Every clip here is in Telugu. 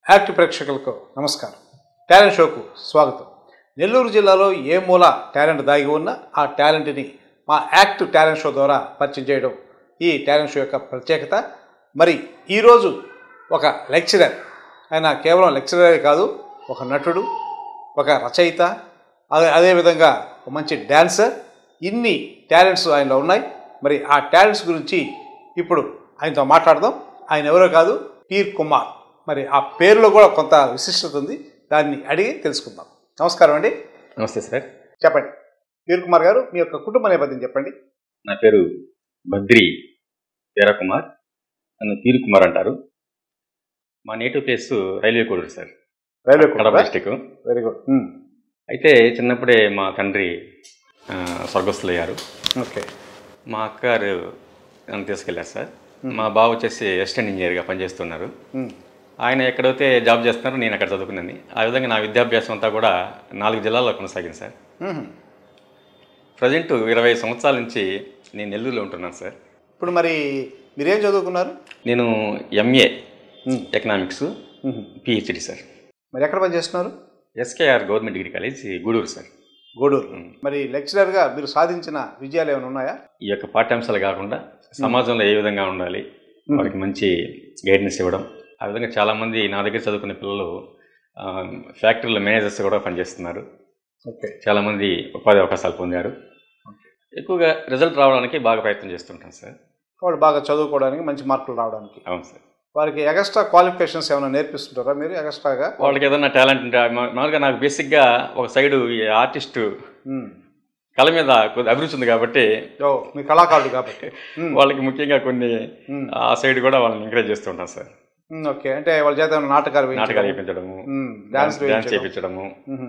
యాక్ట్ ప్రేక్షకులకు నమస్కారం. టాలెంట్ షోకు స్వాగతం. నెల్లూరు జిల్లాలో ఏ మూల టాలెంట్ దాగి ఉన్నా ఆ టాలెంట్ని మా యాక్ట్ టాలెంట్ షో ద్వారా పరిచయం చేయడం ఈ టాలెంట్ షో యొక్క ప్రత్యేకత. మరి ఈరోజు ఒక లెక్చరర్, ఆయన కేవలం లెక్చరరే కాదు, ఒక నటుడు, ఒక రచయిత, అదేవిధంగా ఒక మంచి డ్యాన్సర్. ఇన్ని టాలెంట్స్ ఆయనలో ఉన్నాయి. మరి ఆ టాలెంట్స్ గురించి ఇప్పుడు ఆయనతో మాట్లాడదాం. ఆయన ఎవరో కాదు, పీర్ కుమార్. మరి ఆ పేరులో కూడా కొంత విశిష్టత ఉంది, దాన్ని అడిగి తెలుసుకుందాం. నమస్కారం అండి. నమస్తే సార్. చెప్పండి పీర్ కుమార్ గారు, మీ యొక్క కుటుంబ నేపథ్యం చెప్పండి. నా పేరు బద్రి వీరకుమార్, నన్ను పీర్ కుమార్ అంటారు. మా native place railway Koduru sir, railway Kadapa district. Very good. అయితే చిన్నప్పుడే మా తండ్రి స్వర్గస్థులయ్యారు. ఓకే. మా అక్కగారు నన్ను తీసుకెళ్ళారు సార్. మా బావ వచ్చేసి అసిస్టెంట్ ఇంజనీర్గా పనిచేస్తున్నారు. ఆయన ఎక్కడైతే జాబ్ చేస్తున్నారు, నేను అక్కడ చదువుకున్నాను. ఆ విధంగా నా విద్యాభ్యాసం అంతా కూడా 4 జిల్లాల్లో కొనసాగింది సార్. ప్రజెంట్ 20 సంవత్సరాల నుంచి నేను నెల్లూరులో ఉంటున్నాను సార్. ఇప్పుడు మరి మీరేం చదువుకున్నారు? నేను ఎంఏ ఎకనామిక్స్, పిహెచ్డి సార్. మరి ఎక్కడ పనిచేస్తున్నారు? SKR government degree college, Gudur sir. Gudur. మరి లెక్చరర్గా మీరు సాధించిన విజయాలు ఏమైనా ఉన్నాయా? ఈ యొక్క పాఠ్యాంశాలు కాకుండా సమాజంలో ఏ విధంగా ఉండాలి, వారికి మంచి గైడెన్స్ ఇవ్వడం. ఆ విధంగా చాలామంది నా దగ్గర చదువుకునే పిల్లలు ఫ్యాక్టరీలో మేనేజర్స్ కూడా పనిచేస్తున్నారు. ఓకే. చాలామంది ఉపాధి అవకాశాలు పొందారు. ఎక్కువగా రిజల్ట్ రావడానికి బాగా ప్రయత్నం చేస్తుంటాను సార్. వాళ్ళు బాగా చదువుకోవడానికి, మంచి మార్కులు రావడానికి. అవును సార్. వారికి ఎక్స్ట్రా క్వాలిఫికేషన్స్ ఏమైనా నేర్పిస్తుంటారా మీరు ఎక్స్ట్రాగా? వాళ్ళకి ఏదైనా టాలెంట్ ఉంటే, మామూలుగా నాకు బేసిక్గా ఒక సైడు ఈ ఆర్టిస్టు కళ మీద కొద్ది అభిరుచి ఉంది కాబట్టి, మీ కళాకారుడు కాబట్టి వాళ్ళకి ముఖ్యంగా కొన్ని ఆ సైడ్ కూడా వాళ్ళని ఎంకరేజ్ చేస్తూ ఉంటాను సార్. ఓకే. అంటే వాళ్ళ చేత నాటకాలు చేయించడము, డాన్స్ చేయించడము,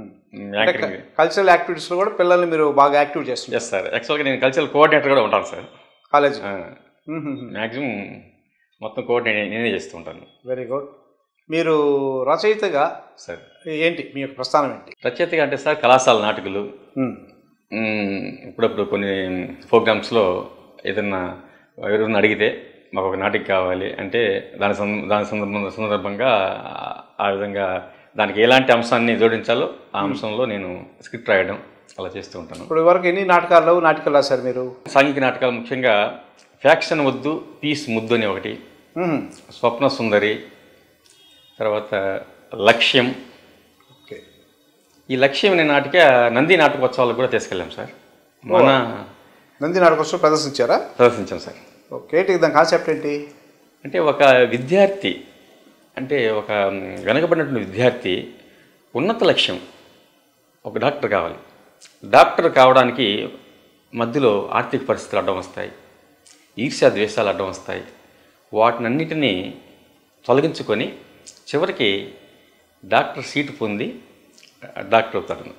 కల్చరల్ యాక్టివిటీస్లో కూడా పిల్లల్ని మీరు బాగా యాక్టివ్ చేస్తున్నారు. Yes sir. యాక్చువల్గా నేను కల్చరల్ కోఆర్డినేటర్ కూడా ఉంటాను సార్ కాలేజ్. మ్యాక్సిమం మొత్తం కోఆర్డినేట్ నేనే చేస్తూ ఉంటాను. Very good. మీరు రచయితగా సార్ ఏంటి మీ యొక్క ప్రస్థానం ఏంటి? రచయితగా అంటే సార్ కళాశాల నాటకాలు, ఇప్పుడప్పుడు కొన్ని ప్రోగ్రామ్స్లో ఏదన్నా ఎవరైనా అడిగితే మాకు ఒక నాటిక కావాలి అంటే దాని సందర్భంగా ఆ విధంగా దానికి ఎలాంటి అంశాన్ని జోడించాలో ఆ అంశంలో నేను స్క్రిప్ట్ రాయడం అలా చేస్తూ ఉంటాను. ఇప్పుడు వరకు ఎన్ని నాటకాలు రాశారు మీరు? సాంఘిక నాటకాలు ముఖ్యంగా ఫ్యాక్షన్ వద్దు, పీస్ ముద్దు అని ఒకటి, స్వప్న సుందరి, తర్వాత లక్ష్యం. ఓకే. ఈ లక్ష్యం అనే నాటిక నంది నాటకోత్సవాలకు కూడా తీసుకెళ్ళాం సార్. మన నంది నాటకోత్సవం ప్రదర్శించాం సార్. ఓకే. దాని కాన్సెప్ట్ ఏంటి అంటే, ఒక విద్యార్థి అంటే ఒక వెనకబడినటువంటి విద్యార్థి ఉన్నత లక్ష్యం ఒక డాక్టర్ కావాలి. డాక్టర్ కావడానికి మధ్యలో ఆర్థిక పరిస్థితులు అడ్డం వస్తాయి, ఈర్ష్యా ద్వేషాలు అడ్డం వస్తాయి. వాటినన్నిటినీ తొలగించుకొని చివరికి డాక్టర్ సీటు పొంది డాక్టర్ అవుతాడు.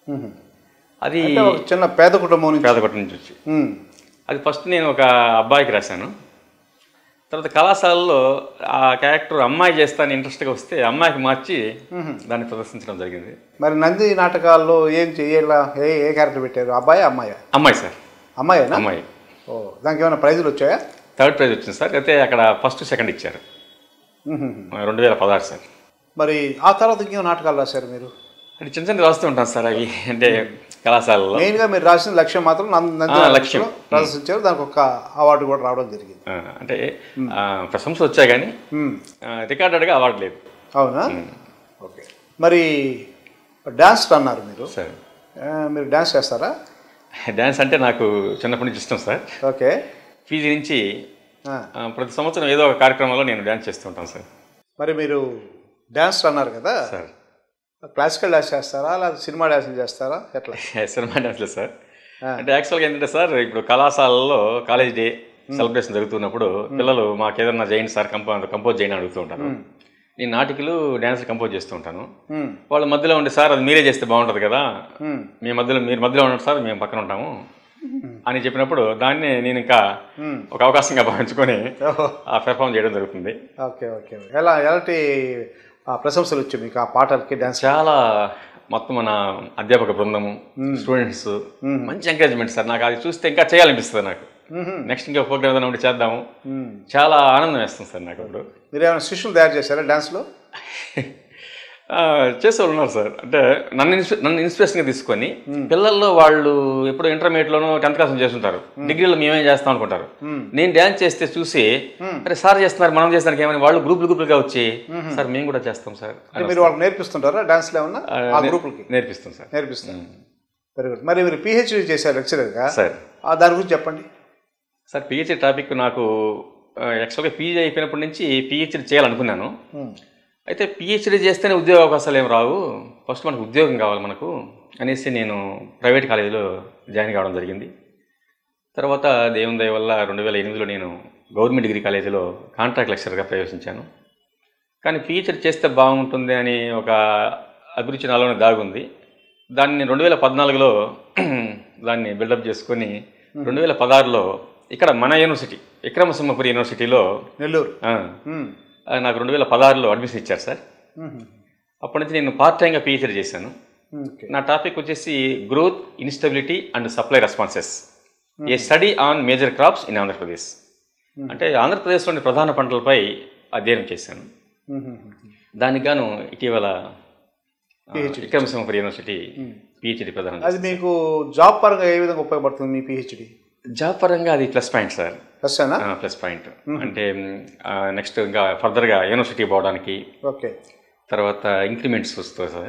అది చిన్న పేద కుటుంబం నుంచి వచ్చి అది ఫస్ట్ నేను ఒక అబ్బాయికి రాశాను. తర్వాత కళాశాలలో ఆ క్యారెక్టర్ అమ్మాయి చేస్తాను ఇంట్రెస్ట్గా వస్తే అమ్మాయికి మార్చి దాన్ని ప్రదర్శించడం జరిగింది. మరి నంది నాటకాల్లో ఏం చేయాలా, ఏ క్యారెక్టర్ పెట్టారు? అమ్మాయా? అమ్మాయి సార్. అమ్మాయేనా? అమ్మాయి. దానికి ఏమైనా ప్రైజులు వచ్చాయా? 3rd ప్రైజ్ వచ్చింది సార్. అయితే అక్కడ ఫస్ట్, సెకండ్ ఇచ్చారు 2016 సార్. మరి ఆ తర్వాత ఇంకేమో నాటకాలు రాశారు మీరు? అంటే చిన్న చిన్న రాస్తూ ఉంటాను సార్. అవి అంటే కళాశాలలో మెయిన్గా మీరు రాసిన లక్ష్యం మాత్రం లక్ష్యం ప్రదర్శించారు. దానికి ఒక అవార్డు కూడా రావడం జరిగింది. అంటే ప్రశంసలు వచ్చాయి కానీ రికార్డెడ్గా అవార్డు లేదు. అవునా? ఓకే. మరి డ్యాన్స్ అన్నారు మీరు. సార్ మీరు డ్యాన్స్ చేస్తారా? డ్యాన్స్ అంటే నాకు చిన్నప్పటి నుంచి ఇష్టం సార్. ఓకే. పీజీ నుంచి ప్రతి సంవత్సరం ఏదో ఒక కార్యక్రమంలో నేను డ్యాన్స్ చేస్తూ ఉంటాను సార్. మరి మీరు డ్యాన్స్ అన్నారు కదా సార్, క్లాసికల్ డ్యాన్స్ చేస్తారా లేదా సినిమా డ్యాన్సులు చేస్తారా, ఎట్లా? సినిమా డ్యాన్స్లే సార్. అంటే యాక్చువల్గా ఏంటంటే సార్, ఇప్పుడు కళాశాలలో కాలేజ్ డే సెలబ్రేషన్ జరుగుతున్నప్పుడు పిల్లలు మాకు ఏదన్నా చేయండి సార్, కంపోజ్ చేయండి అడుగుతూ ఉంటాను. నేను నాటికలు, డ్యాన్స్లు కంపోజ్ చేస్తూ ఉంటాను. వాళ్ళ మధ్యలో ఉండే సార్ అది మీరే చేస్తే బాగుంటుంది కదా, మీరు మధ్యలో ఉండండి సార్, మేము పక్కన ఉంటాము అని చెప్పినప్పుడు దాన్ని నేను ఇంకా ఒక అవకాశంగా భావించుకొని ఆ పెర్ఫామ్ చేయడం జరుగుతుంది. Okay okay. ఎలాంటి ప్రశంసలు వచ్చాయి మీకు ఆ పాటలకి, డ్యాన్స్? చాలా. మొత్తం మన అధ్యాపక బృందము, స్టూడెంట్స్ మంచి ఎంకరేజ్మెంట్ సార్. నాకు అది చూస్తే ఇంకా చేయాలనిపిస్తుంది నాకు. నెక్స్ట్ ఇంకో ప్రోగ్రామ్ ఏదైనా ఒకటి చేద్దాము, చాలా ఆనందం వేస్తుంది సార్ నాకు. ఇప్పుడు మీరు ఏమైనా శిష్యులు తయారు చేశారా డ్యాన్స్లో? చేసేవాళ్ళు ఉన్నారు సార్. అంటే నన్ను ఇన్స్పిరేషన్గా తీసుకొని పిల్లల్లో వాళ్ళు ఎప్పుడు ఇంటర్మీడియట్లోనూ 10th క్లాస్ చేస్తుంటారు, డిగ్రీలో మేమేం చేస్తాం అనుకుంటారు. నేను డ్యాన్స్ చేస్తే చూసి అరే సార్ చేస్తున్నారు మనం చేస్తానికి ఏమని వాళ్ళు గ్రూపులుగా వచ్చి సార్ మేము కూడా చేస్తాం సార్. మీరు వాళ్ళకి నేర్పిస్తుంటారా డ్యాన్స్లో ఏమన్నా? ఆ గ్రూపులకి నేర్పిస్తాం సార్. నేర్పిస్తాం. Very good. మరి మీరు పిహెచ్డీ చేశారు లెక్చరర్గా సార్, దాని గురించి చెప్పండి సార్. పిహెచ్డీ టాపిక్ నాకు యాక్చువల్గా పీజీ అయిపోయినప్పటి నుంచి పిహెచ్డీ చేయాలనుకున్నాను. అయితే పిహెచ్డీ చేస్తేనే ఉద్యోగ అవకాశాలు ఏం రావు, ఫస్ట్ మనకు ఉద్యోగం కావాలి మనకు అనేసి నేను ప్రైవేట్ కాలేజీలో జాయిన్ కావడం జరిగింది. తర్వాత దేవుని దయ వల్ల 2008లో నేను గవర్నమెంట్ డిగ్రీ కాలేజీలో కాంట్రాక్ట్ లెక్చరర్గా ప్రవేశించాను. కానీ పిహెచ్డీ చేస్తే బాగుంటుంది అని ఒక అభిరుచి నాలోనే దాగుంది. దాన్ని 2014లో దాన్ని బిల్డప్ చేసుకొని 2016లో ఇక్కడ మన యూనివర్సిటీ విక్రమసింహపురి యూనివర్సిటీలో నెల్లూరు నాకు 2016లో అడ్మిషన్ ఇచ్చారు సార్. అప్పటి నుంచి నేను పార్ట్ టైంగా పిహెచ్డీ చేశాను. నా టాపిక్ వచ్చేసి growth, instability and supply responses, a study on major crops in Andhra Pradesh. అంటే ఆంధ్రప్రదేశ్లోని ప్రధాన పంటలపై అధ్యయనం చేశాను. దానికి గాను ఇటీవల విక్రమసింహపురి యూనివర్సిటీ పిహెచ్డీ ప్రధానం. అది మీకు జాబ్ పరంగా ఏ విధంగా ఉపయోగపడుతుంది మీ పిహెచ్డీ? జాబ్ పరంగా అది plus point sir. Plus point అంటే నెక్స్ట్ ఇంకా ఫర్దర్గా యూనివర్సిటీ పోవడానికి, ఓకే, తర్వాత ఇంక్రిమెంట్స్ వస్తాయి సార్.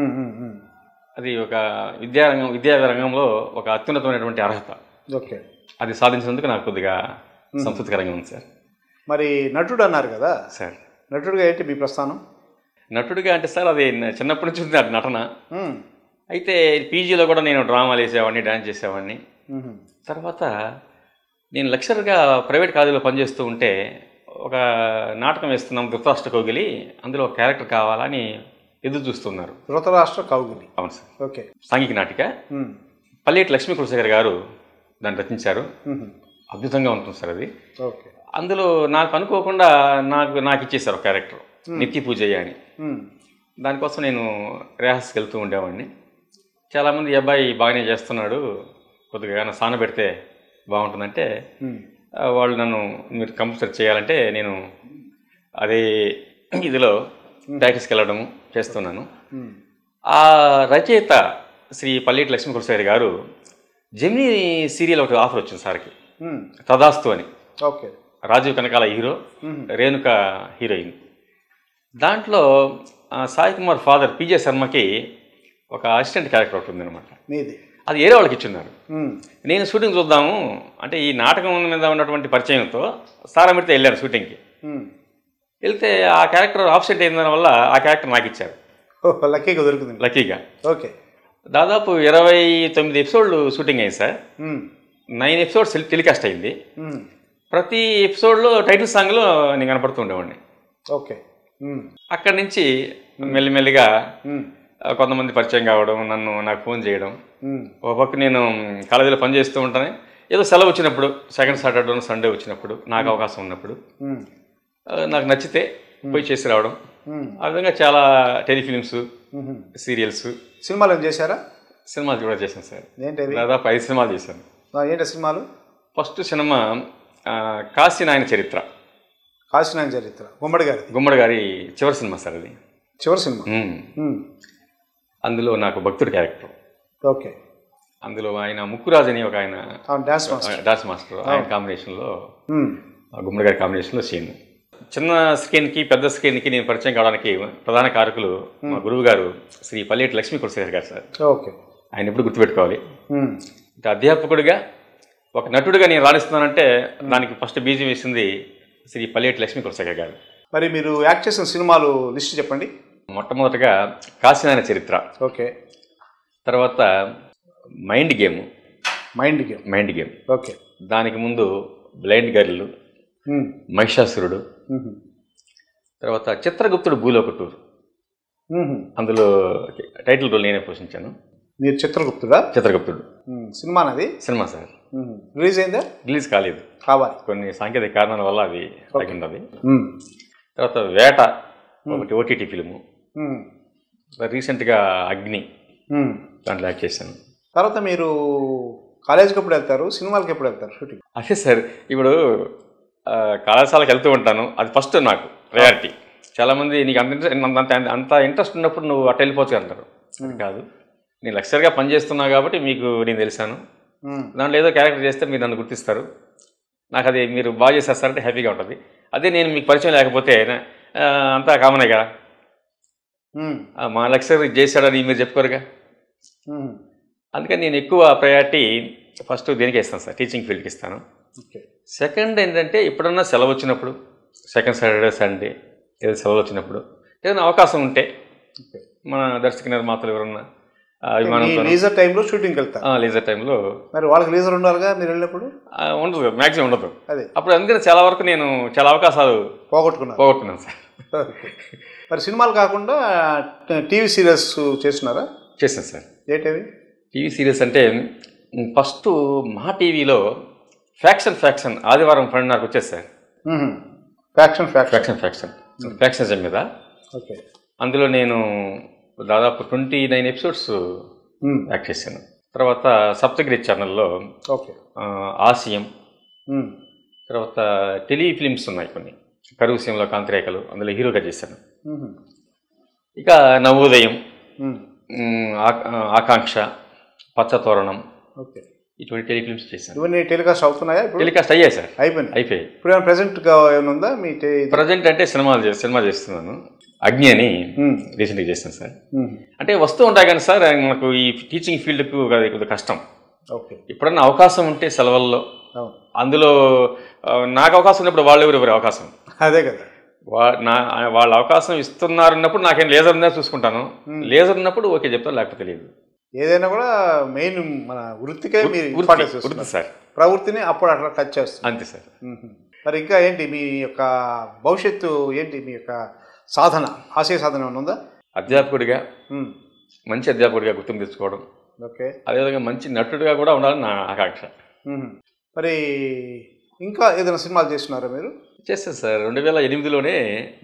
అది ఒక విద్యా రంగంలో ఒక అత్యున్నతమైనటువంటి అర్హత. ఓకే, అది సాధించినందుకు నాకు కొద్దిగా సంతృప్తికరంగా ఉంది సార్. మరి నటుడు అన్నారు కదా సార్, నటుడుగా ఏంటి మీ ప్రస్థానం? నటుడిగా అంటే సార్ అది చిన్నప్పటి నుంచి ఉంది అది నటన. అయితే పీజీలో కూడా నేను డ్రామాలు వేసేవాడిని, డ్యాన్స్ చేసేవాడిని. తర్వాత నేను లెక్చరర్గా ప్రైవేట్ కాలేజీలో పనిచేస్తూ ఉంటే ఒక నాటకం వేస్తున్నాం ధృతరాష్ట్ర కౌగిలి, అందులో ఒక క్యారెక్టర్ కావాలని ఎదురు చూస్తున్నారు. ధృతరాష్ట్ర కౌగిలి? అవును సార్. ఓకే. సాంఘిక నాటిక. పల్లేటి లక్ష్మీ కులశేఖర్ గారు దాన్ని రచించారు. అద్భుతంగా ఉంటుంది సార్ అది. ఓకే. అందులో నాకు అనుకోకుండా నాకు ఇచ్చేసారు ఒక క్యారెక్టర్, నిత్య పూజయ్య అని. దానికోసం నేను రిహార్సల్కి వెళ్తూ ఉండేవాడిని. చాలామంది ఈ అబ్బాయి బాగానే చేస్తున్నాడు, కొద్దిగా సాన పెడితే బాగుంటుందంటే వాళ్ళు నన్ను మీరు కంపల్సరీ చేయాలంటే నేను అదే ఇదిలో ప్రాక్టీస్కి వెళ్ళడం చేస్తున్నాను. ఆ రచయిత శ్రీ పల్లేటి లక్ష్మీ కులశేఖర్ గారు జెమినీ సీరియల్ ఒకటి ఆఫర్ వచ్చింది సార్కి, తదాస్తు అని. Okay. Rajeev Kanakala hero, Renuka heroine. దాంట్లో సాయి కుమార్ ఫాదర్ పిజే శర్మకి ఒక అసిస్టెంట్ క్యారెక్టర్ ఒకటి ఉందన్నమాట. అది ఏరే వాళ్ళకి ఇచ్చున్నారు. నేను షూటింగ్ చూద్దాము అంటే ఈ నాటకం మీద ఉన్నటువంటి పరిచయంతో సారామిడితో వెళ్ళాను షూటింగ్కి. వెళ్తే ఆ క్యారెక్టర్ ఆబ్సెంట్ అయిన వల్ల ఆ క్యారెక్టర్ నాకు ఇచ్చారు. లక్కీగా దొరుకుతుంది. లక్కీగా. ఓకే. దాదాపు 29 ఎపిసోడ్లు షూటింగ్ అయింది సార్. 9 ఎపిసోడ్స్ టెలికాస్ట్ అయింది. ప్రతి ఎపిసోడ్లో టైటిల్ సాంగ్లో నేను కనపడుతూ ఉండేవాడిని. ఓకే. అక్కడి నుంచి మెల్లిమెల్లిగా కొంతమంది పరిచయం కావడం, నాకు ఫోన్ చేయడం. ఒక పక్క నేను కాలేజీలో పనిచేస్తూ ఉంటాను, ఏదో సెలవు వచ్చినప్పుడు సెకండ్ సాటర్డే సండే వచ్చినప్పుడు నాకు అవకాశం ఉన్నప్పుడు నాకు నచ్చితే పోయి చేసి రావడం. ఆ విధంగా చాలా టెలిఫిలిమ్స్, సీరియల్స్, సినిమాలు ఏం చేశారా? సినిమాలు కూడా చేశాను సార్. ఏంటి? దాదాపు 5 సినిమాలు చేశాను. ఏంటి సినిమాలు? ఫస్ట్ సినిమా కాశీనాయన చరిత్ర. కాశీనాయన చరిత్ర గుమ్మడి గారి చివరి సినిమా సార్. అది చివరి సినిమా. అందులో నాకు భక్తుడి క్యారెక్టర్. ఓకే. అందులో ఆయన ముక్కురాజ్ అని ఒక ఆయన డాన్స్ మాస్టర్, ఆయన కాంబినేషన్లో, గుమ్మడి గారి కాంబినేషన్లో సీన్. చిన్న స్క్రీన్కి పెద్ద స్క్రీన్కి నేను పరిచయం కావడానికి ప్రధాన కారకులు మా గురువు గారు శ్రీ పల్లేటి లక్ష్మీ కులశేఖర్ గారు సార్. ఓకే. ఆయన ఎప్పుడు గుర్తుపెట్టుకోవాలి. అధ్యాపకుడిగా ఒక నటుడిగా నేను రాణిస్తున్నానంటే దానికి ఫస్ట్ బీజం వేసింది శ్రీ పల్లేటి లక్ష్మీ కులశేఖర్ గారు. మరి మీరు యాక్ట్ చేసిన సినిమాలు లిస్ట్ చెప్పండి. మొట్టమొదటిగా కాశీనాయన చరిత్ర. ఓకే. తర్వాత మైండ్ గేమ్. ఓకే. దానికి ముందు బ్లైండ్ గర్ల్, మహిషాసురుడు. తర్వాత చిత్రగుప్తుడు భూలోక టూర్. అందులో టైటిల్ రోల్ నేనే పోషించాను. మీరు చిత్రగుప్తుడా? చిత్రగుప్తుడు సినిమా. అది సినిమా సార్. రిలీజ్ అయిందా? రిలీజ్ కాలేదు, కావాలి, కొన్ని సాంకేతిక కారణాల వల్ల అది తగ్గింది. తర్వాత వేట ఒకటి ఓటీటీ ఫిల్ము. రీసెంట్గా అగ్ని, దాంట్లో యాక్ట్ చేశాను. తర్వాత మీరు కాలేజీకి ఎప్పుడు వెళ్తారు, సినిమాలకి ఎప్పుడు వెళ్తారు షూటింగ్? అదే సార్, ఇప్పుడు కళాశాలకు వెళ్తూ ఉంటాను, అది ఫస్ట్ నాకు ప్రయారిటీ. చాలామంది నీకు అంత ఇంట్రెస్ట్ ఉన్నప్పుడు నువ్వు అటు వెళ్ళిపోవచ్చు అంటారు. కాదు, నేను లెక్చరర్గా పనిచేస్తున్నా కాబట్టి మీకు నేను తెలిసాను. దాంట్లో ఏదో క్యారెక్టర్ చేస్తే మీరు నన్ను గుర్తిస్తారు. నాకు అది మీరు బాగా చేసేస్తారంటే హ్యాపీగా ఉంటుంది. అదే నేను మీకు పరిచయం లేకపోతే అంతా కామనే కదా, మా లెక్చరర్ చేశాడని మీరు చెప్పుకోరుగా. అందుకని నేను ఎక్కువ ప్రయారిటీ ఫస్ట్ దేనికి ఇస్తాను సార్, టీచింగ్ ఫీల్డ్కి ఇస్తాను. సెకండ్ ఏంటంటే ఎప్పుడన్నా సెలవు వచ్చినప్పుడు, సెకండ్ సాటర్డే సండే ఏదో సెలవులు వచ్చినప్పుడు ఏదైనా అవకాశం ఉంటే మన దర్శక నిర్మాతలు ఎవరన్నా లీజర్ టైంలో షూటింగ్కి వెళ్తారు. లీజర్ టైంలో మరి వాళ్ళకి లీజర్ ఉండాలిగా, మీరు వెళ్ళినప్పుడు ఉండదు, మ్యాక్సిమం ఉండదు. అదే అప్పుడు అందుకని చాలా వరకు నేను చాలా అవకాశాలు పోగొట్టుకున్నాను సార్. మరి సినిమాలు కాకుండా టీవీ సీరియల్స్ చేస్తున్నారా? చేశాను సార్. ఏంటవి టీవీ సీరియల్స్ అంటే ఫస్ట్ మా టీవీలో ఫ్యాక్షన్ ఆదివారం 12:30 వచ్చేది సార్. ఫ్యాక్షనిజం మీద. ఓకే. అందులో నేను దాదాపు 29 ఎపిసోడ్స్ యాక్ట్ చేశాను. తర్వాత సప్తగిరి ఛానల్లో ఆసియం, తర్వాత టెలిఫిలిమ్స్ ఉన్నాయి కొన్ని, కరువుసీమలో కాంతిరేఖలు, అందులో హీరోగా చేశాను. ఇక నవోదయం, ఆకాంక్ష, పచ్చతోరణం, ఇటువంటి టెలిఫిలిమ్స్ చేశాను. ఇవన్నీ టెలికాస్ట్ అవుతున్నాయా? టెలికాస్ట్ అయ్యాయి సార్, అయిపోయాయి. ఇప్పుడు ప్రెజెంట్గా ఏమైనా ఉందా మీ? ప్రజెంట్ అంటే సినిమా చేస్తున్నాను. అగ్ని అని రీసెంట్గా చేశాను సార్. అంటే వస్తూ ఉంటాయి కానీ సార్, నాకు ఈ టీచింగ్ ఫీల్డ్కు కొద్దిగా కష్టం. ఎప్పుడన్నా అవకాశం ఉంటే సెలవుల్లో, అందులో నాకు అవకాశం ఉన్నప్పుడు వాళ్ళు ఎవరి అవకాశం. అదే కదా, వాళ్ళ అవకాశం ఇస్తున్నారు అన్నప్పుడు నాకేం లేజర్ ఉందా చూసుకుంటాను, లేజర్ ఉన్నప్పుడు ఓకే చెప్తాను, లేకపోతే లేదు. ఏదైనా కూడా మెయిన్ మన వృత్తికే వృత్తి సార్, ప్రవృత్తిని అప్పుడు అట్లా టచ్ చేస్తుంది అంతే సార్. మరి ఇంకా ఏంటి మీ యొక్క భవిష్యత్తు ఏంటి, మీ యొక్క సాధన, ఆశయ సాధన ఏమైనా ఉందా? అధ్యాపకుడిగా, మంచి అధ్యాపకుడిగా గుర్తింపు తెచ్చుకోవడం. ఓకే. అదేవిధంగా మంచి నటుడిగా కూడా ఉండాలని నా ఆకాంక్ష. మరి ఇంకా ఏదైనా సినిమాలు చేస్తున్నారా మీరు? చేస్తాను సార్. 2008లోనే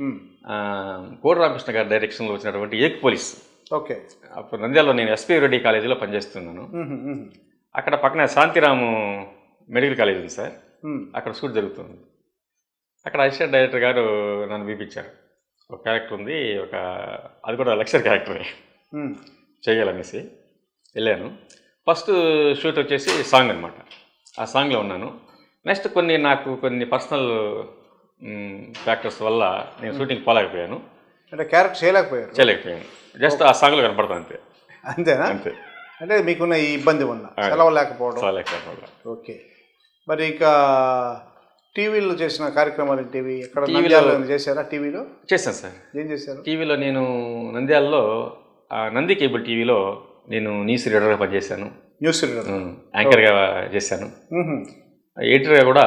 కోడి రామకృష్ణ గారి డైరెక్షన్లో వచ్చినటువంటి ఏక్ పోలీస్. ఓకే. అప్పుడు నంద్యాలలో నేను ఎస్పీ రెడ్డి కాలేజీలో పనిచేస్తున్నాను. అక్కడ పక్కన శాంతిరాము మెడికల్ కాలేజ్ ఉంది సార్, అక్కడ షూట్ జరుగుతుంది. అక్కడ అసిస్టెంట్ డైరెక్టర్ గారు నన్ను పిలిపించారు. ఒక క్యారెక్టర్ ఉంది, అది కూడా లెక్చర్ క్యారెక్టరే చేయాలనేసి వెళ్ళాను. ఫస్ట్ షూట్ వచ్చేసి సాంగ్ అనమాట, ఆ సాంగ్లో ఉన్నాను. నెక్స్ట్ నాకు కొన్ని పర్సనల్ ఫ్యాక్టర్స్ వల్ల నేను షూటింగ్ పోలేకపోయాను. అంటే క్యారెక్టర్ చేయలేకపోయాను, జస్ట్ ఆ సాంగ్లో కనపడతాను అంతే. అంతేనా? అంతే. అంటే మీకున్న ఈ ఇబ్బంది వల్ల సెలవు లేకపోవడం. ఓకే. మరి ఇంకా టీవీలో చేసిన కార్యక్రమాలు ఏంటివి? ఎక్కడ చేశారా? టీవీలో చేశాను సార్. ఏం చేశారు టీవీలో? నేను నంద్యాలలో నంది కేబుల్ టీవీలో నేను న్యూస్ రీడర్గా పనిచేశాను. న్యూస్ రీడర్, యాంకర్గా చేశాను. ఎడిటర్గా కూడా,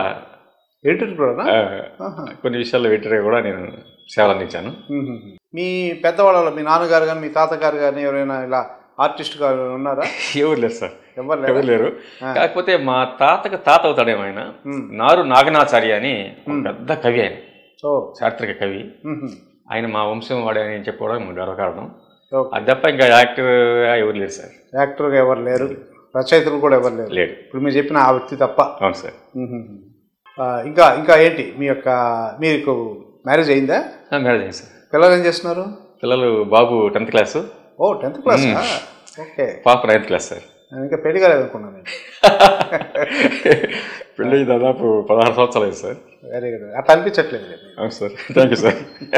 కొన్ని విషయాల్లో ఎడిటర్గా కూడా నేను సేవలు అందించాను. మీ పెద్దవాళ్ళలో మీ నాన్నగారు కానీ మీ తాతగారు కానీ ఎవరైనా ఇలా ఆర్టిస్ట్ గారు ఉన్నారా? ఎవరు లేరు సార్, ఎవరు లేరు. కాకపోతే మా తాతకు తాత అవుతాడేమో ఆయన, నారు నాగనాచార్య అని పెద్ద కవి, ఆయన చారిత్రక కవి. ఆయన మా వంశం వాడే అని చెప్పుకోవడం గర్వకారణం. అది తప్ప ఇంకా యాక్టర్ ఎవరు లేరు సార్. యాక్టర్గా ఎవరు లేరు, రచయితలు కూడా ఎవరు లేరు. ఇప్పుడు మీరు చెప్పిన ఆ వ్యక్తి తప్ప. అవును సార్. ఇంకా ఏంటి మీకు మ్యారేజ్ అయిందా? మ్యారేజ్ అయింది సార్. పిల్లలు ఏం చేస్తున్నారు? పిల్లలు బాబు 10th క్లాస్. ఓ 10th క్లాస్. ఓకే. పాప 9th క్లాస్ సార్. ఇంకా పెళ్లి కాలేదు అనుకున్నాను. పెళ్ళి దాదాపు 16 సంవత్సరాలు అయింది సార్. Very good. అట్లా అనిపించట్లేదు. అవును సార్, థ్యాంక్ యూ సార్.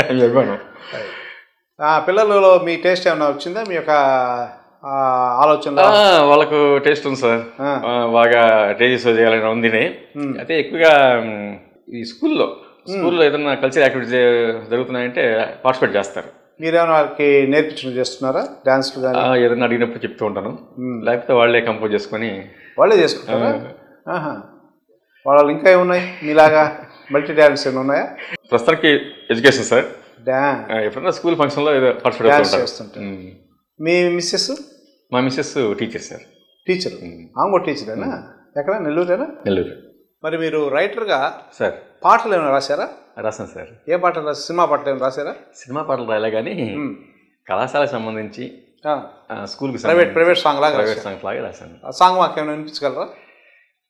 పిల్లలలో మీ టేస్ట్ ఏమైనా వచ్చిందా? మీ యొక్క ఆలోచన? వాళ్ళకు టేస్ట్ ఉంది సార్, బాగా టేజీ షో చేయాలని ఉంది. అయితే ఎక్కువగా ఈ స్కూల్లో ఏదైనా కల్చరల్ యాక్టివిటీస్ జరుగుతున్నాయంటే పార్టిసిపేట్ చేస్తారు. మీరేమైనా వాళ్ళకి నేర్పించడం చేస్తున్నారా? డాన్స్ ఏదైనా అడిగినప్పుడు చెప్తూ ఉంటాను, లేకపోతే వాళ్ళే కంపోజ్ చేసుకొని వాళ్ళే చేసుకుంటారా? వాళ్ళు ఇంకా ఏమున్నాయి మీలాగా మల్టీ టాలెంట్స్ ఏమైనా ఉన్నాయా? ప్రస్తుతానికి ఎడ్యుకేషన్ సార్. ఎప్పుడైనా స్కూల్ ఫంక్షన్లో ఏదో పార్టిసిపేట్ చేస్తుంటారు. మీ మిస్సెస్? మా మిస్సెస్ టీచర్ సార్. టీచర్? ఆమె కూడా టీచరేనా? ఎక్కడ? నెల్లూరేనా? నెల్లూరు. మరి మీరు రైటర్గా సార్ పాటలు ఏమైనా రాశారా? రాశాను సార్. ఏ పాటలు రాశారు? సినిమా పాటలు ఏమైనా రాశారా? సినిమా పాటలు రాయలే కానీ కళాశాలకు సంబంధించి స్కూల్కి ప్రైవేట్ సాంగ్ లాగా రాశాను. ఆ సాంగ్ మాకు ఏమైనా వినిపించగలరా?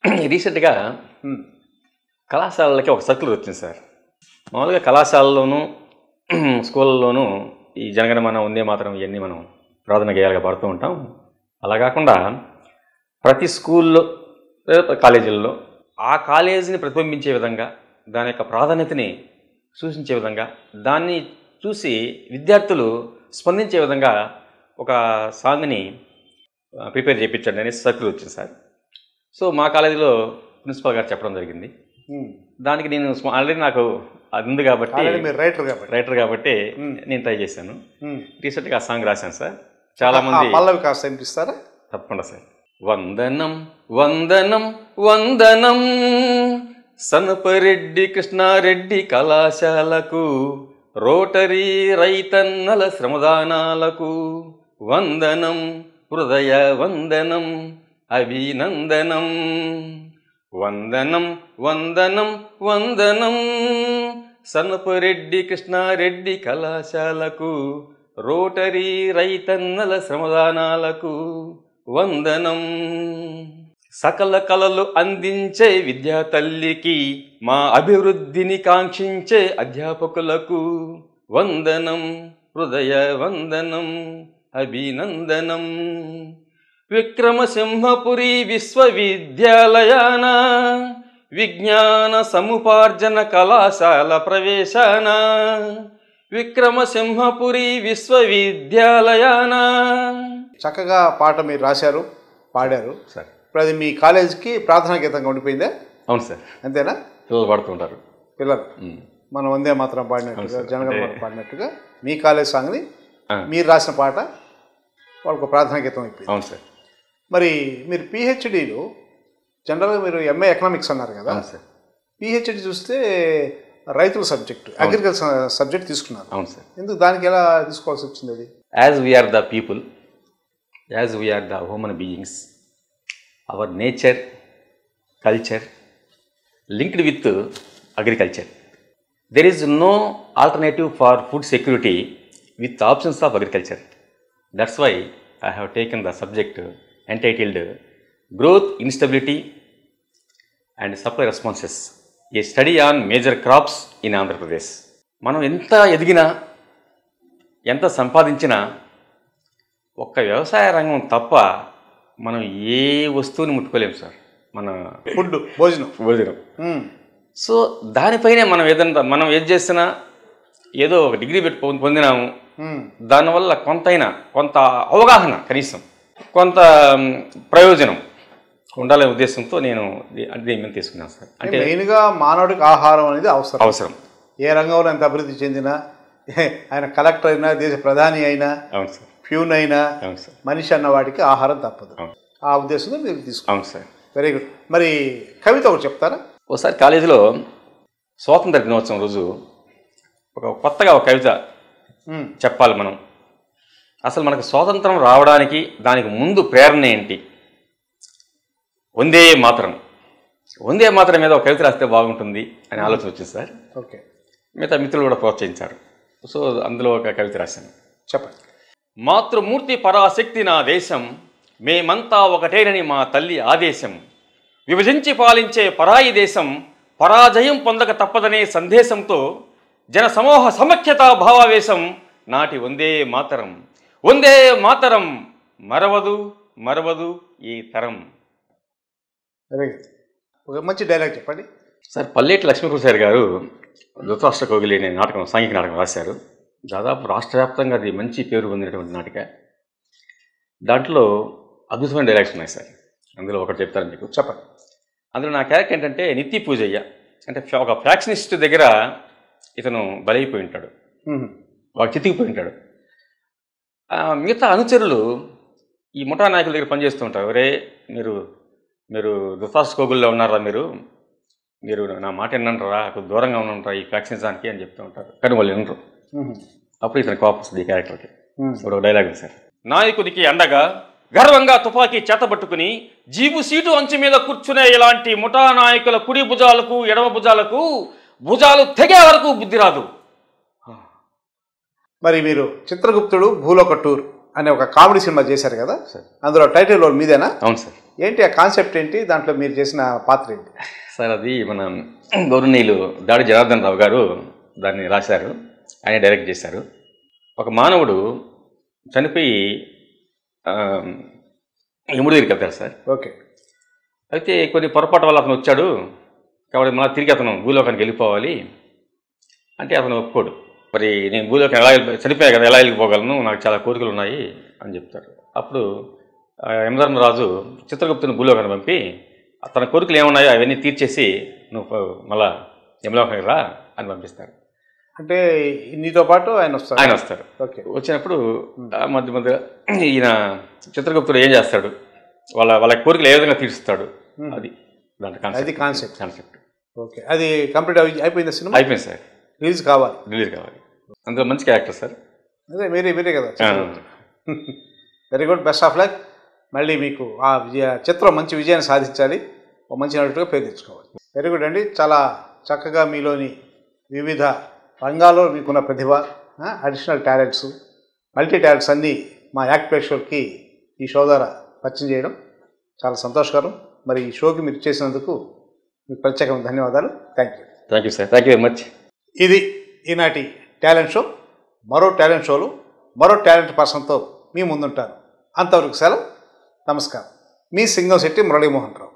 రీసెంట్గా కళాశాలలకి ఒక సర్కులర్ వచ్చింది సార్. మామూలుగా కళాశాలలోనూ స్కూళ్ళలోనూ ఈ జనగణమన వందే మాతరం ఇవన్నీ మనం ప్రార్థన గేయాలుగా పాడుతూ ఉంటాం. అలా కాకుండా ప్రతి స్కూల్లో కాలేజీల్లో ఆ కాలేజీని ప్రతిబింబించే విధంగా, దాని యొక్క ప్రాధాన్యతని సూచించే విధంగా, దాన్ని చూసి విద్యార్థులు స్పందించే విధంగా ఒక సాంగ్ని ప్రిపేర్ చేయించండి అనేసి సర్కులర్ వచ్చింది సార్. సో మా కాలేజీలో ప్రిన్సిపాల్ గారు చెప్పడం జరిగింది. దానికి నేను ఆల్రెడీ నాకు అది ఉంది కాబట్టి, రైటర్ కాబట్టి నేను ట్రై చేశాను. రీసెంట్గా ఆ సాంగ్ రాశాను సార్. చాలా మంది పల్లవి కాస్త వినిపిస్తారా? తప్పకుండా సార్. వందనం వందనం వందనం సనపరెడ్డి కృష్ణారెడ్డి కళాశాలకు, రోటరీ రైతన్నల శ్రమదానాలకు వందనం, హృదయ వందనం, అభినందనం. వందనం వందనం వందనం సనపరెడ్డి కృష్ణారెడ్డి కళాశాలకు, రోటరీ రైతన్నల శ్రమదానాలకు వందనం. సకల కళలు అందించే విద్యా తల్లికి, మా అభివృద్ధిని కాంక్షించే అధ్యాపకులకు వందనం, హృదయ వందనం, అభినందనం. విక్రమసింహపురి విశ్వవిద్యాలయాన విజ్ఞాన సముపార్జన కళాశాల ప్రవేశాన, విక్రమసింహపురి విశ్వవిద్యాలయాన. చక్కగా పాట మీరు రాశారు, పాడారు సార్. ఇప్పుడు అది మీ కాలేజీకి ప్రార్థనా గీతంగా ఉండిపోయిందా? అవును సార్. అంతేనా? పిల్లలు పాడుతుంటారు. పిల్లలు మనం వందే మాత్రం పాడినట్టుగా, జనగణమన పాడినట్టుగా మీ కాలేజ్ సాంగ్ని మీరు రాసిన పాట వాళ్ళకు ప్రార్థనా గీతం అయిపోయింది. అవును సార్. మరి మీరు పిహెచ్డీలో జనరల్గా మీరు ఎంఏ ఎకనామిక్స్ అన్నారు కదా సార్. పిహెచ్డి చూస్తే రైతుల సబ్జెక్టు, అగ్రికల్చర్ సబ్జెక్ట్ తీసుకున్నారు. అవును సార్. ఎందుకు దానికి ఎలా తీసుకోవాల్సి వచ్చింది? అది as we are the people, as we are the human beings, our nature, culture linked with agriculture. There is no alternative for food security with options of agriculture. That's why I have taken the subject entitled Growth Instability and Supply Responses, a study on major crops in Andhra Pradesh. మనం ఎంత ఎదిగినా, ఎంత సంపాదించినా ఒక్క వ్యవసాయ రంగం తప్ప మనం ఏ వస్తువుని ముట్టుకోలేము సార్. మన ఫుడ్, భోజనం. సో దానిపైనే మనం ఏది చేసినా ఏదో ఒక డిగ్రీ పొందినాము, దానివల్ల కొంత అవగాహన, కనీసం కొంత ప్రయోజనం ఉండాలనే ఉద్దేశంతో నేను దీన్ని తీసుకున్నాను సార్. అంటే మెయిన్గా మానవుడికి ఆహారం అనేది అవసరం. ఏ రంగంలో ఎంత అభివృద్ధి చెందినా, ఆయన కలెక్టర్ అయినా, దేశ ప్రధాని అయినా, ప్యూన్ అయినా, మనిషి అన్న వాడికి ఆహారం తప్పదు. ఆ ఉద్దేశంతో మీరు తీసుకున్నాను సార్. Very good. మరి కవిత ఒకటి చెప్తారా? ఒకసారి కాలేజీలో స్వాతంత్ర దినోత్సవం రోజు కొత్తగా ఒక కవిత చెప్పాలి మనం. అసలు మనకు స్వాతంత్రం రావడానికి దానికి ముందు ప్రేరణ ఏంటి? వందే మాతరం మీద ఒక కవిత రాస్తే బాగుంటుంది అనే ఆలోచన వచ్చింది సార్. ఓకే. మిగతా మిత్రులు కూడా ప్రోత్సహించారు. సో అందులో ఒక కవిత రాశాను. చెప్పండి. మాతృమూర్తి పరాశక్తి నా దేశం, మేమంతా ఒకటేనని మా తల్లి ఆదేశం, విభజించి పాలించే పరాయి దేశం, పరాజయం పొందక తప్పదనే సందేశంతో జన సమూహ సమైక్యతా భావావేశం నాటి వందే మాతరం, వందే మాతరం, మరవదు మరవదు ఈ తరం. Very good. ఒక మంచి డైలాగ్ చెప్పండి సార్. పల్లేటి లక్ష్మీప్రసాద్ గారు ధృతరాష్ట్ర కోగిలి అనే నాటకం, సాంఘిక నాటకం రాశారు. దాదాపు రాష్ట్ర వ్యాప్తంగా అది మంచి పేరు పొందినటువంటి నాటిక. దాంట్లో అద్భుతమైన డైలాగ్స్ ఉన్నాయి సార్. అందులో ఒకటి చెప్తాను మీకు. చెప్పండి. అందులో నా క్యారెక్టర్ ఏంటంటే నిత్య పూజయ్య. అంటే ఒక ఫ్యాక్షనిస్ట్ దగ్గర ఇతను బలైపోయి ఉంటాడు, వాడు చితికిపోయి ఉంటాడు. మిగతా అనుచరులు ఈ ముఠా నాయకుల దగ్గర పనిచేస్తూ ఉంటారు. ఒరే మీరు ధృతరాష్ట్ర కోగుల్లో ఉన్నారా, మీరు నా మాట వినంటారా, కొద్ది దూరంగా ఉన్నారా ఈ ఫ్యాక్షనిజానికి అని చెప్తూ ఉంటారు. కానీ వాళ్ళు వినరు. అప్పుడు ఇతను కోపం వస్తుంది ఈ క్యారెక్టర్కి. ఇప్పుడు ఒక డైలాగ్ ఉంది సార్. నాయకుడికి అండగా గర్వంగా తుపాకీ చేతబట్టుకుని జీబు సీటు అంచు మీద కూర్చునే ఇలాంటి ముఠా నాయకుల కుడి భుజాలకు ఎడమ భుజాలు తెగే వరకు బుద్ధి రాదు. మరి మీరు చిత్రగుప్తుడు భూలోక టూర్ అనే ఒక కామెడీ సినిమా చేశారు కదా, అందులో టైటిల్ రోల్ మీదేనా? అవును సార్. ఏంటి ఆ కాన్సెప్ట్ ఏంటి, దాంట్లో మీరు చేసిన పాత్ర ఏంటి? సార్ అది మన గౌరవనీయులు దాడి జనార్దన్ రావు గారు దాన్ని రాశారు, ఆయన డైరెక్ట్ చేశారు. ఒక మానవుడు చనిపోయి యముడి దగ్గరికి వెళ్తారు సార్. ఓకే. అయితే కొన్ని పొరపాటు వల్ల అతను వచ్చాడు కాబట్టి మళ్ళీ తిరిగి అతను భూలోకానికి వెళ్ళిపోవాలి అంటే అతను ఒప్పుకోడు. మరి నేను భూలోకం ఎలా చనిపోయా కదా, ఎలా వెళ్ళిపోగలను, నాకు చాలా కోరికలు ఉన్నాయి అని చెప్తారు. అప్పుడు యమధర్మరాజు చిత్రగుప్తుని భూలోకాన్ని పంపి తన కోరికలు ఏమున్నాయో అవన్నీ తీర్చేసి నువ్వు మళ్ళా యమలోకానికి రా అని పంపిస్తారు. అంటే నీతో పాటు ఆయన వస్తారు. ఓకే. వచ్చినప్పుడు మధ్య మధ్య ఈయన చిత్రగుప్తుడు ఏం చేస్తాడు, వాళ్ళ కోరికలు ఏ విధంగా తీరుస్తాడు, అది దాంట్లో కాన్సెప్ట్. ఓకే. అది కంప్లీట్ అయిపోయింది సినిమా? అయిపోయింది సార్. రిలీజ్ కావాలి. అందులో మంచి క్యారెక్టర్ సార్. అదే మీరే కదా. Very good, best of luck. మళ్ళీ మీకు ఆ చిత్రం మంచి విజయాన్ని సాధించాలి, ఒక మంచి నటుగా పేరు తెచ్చుకోవాలి. వెరీ గుడ్ అండి. చాలా చక్కగా మీలోని వివిధ రంగాల్లో మీకున్న ప్రతిభ, అడిషనల్ టాలెంట్స్, మల్టీ టాలెంట్స్ అన్నీ మా యాక్ట్ ప్రేక్షకులకి ఈ షో ద్వారా పరిచయం చేయడం చాలా సంతోషకరం. మరి ఈ షోకి మీరు చేసినందుకు మీకు ప్రత్యేకమైన ధన్యవాదాలు. Thank you sir. Thank you very much. ఇది ఈనాటి టాలెంట్ షో. మరో టాలెంట్ షోలో మరో టాలెంట్ పర్సన్తో మీ ముందుంటాను. అంతవరకు సెలవు. నమస్కారం. మీ సింగంశెట్టి మురళీమోహన్ రావు.